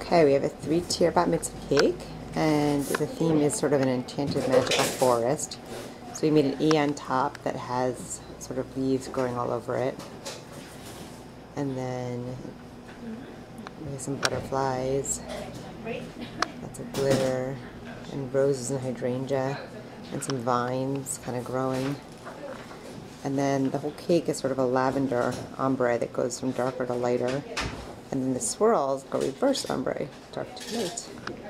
Okay, we have a 3-tier bat mitzvah cake, and the theme is sort of an enchanted magical forest. So we made an E on top that has sort of leaves growing all over it. And then we have some butterflies, lots of glitter, and roses and hydrangea, and some vines kind of growing. And then the whole cake is sort of a lavender ombre that goes from darker to lighter. And then the swirls go reverse ombre, dark to light.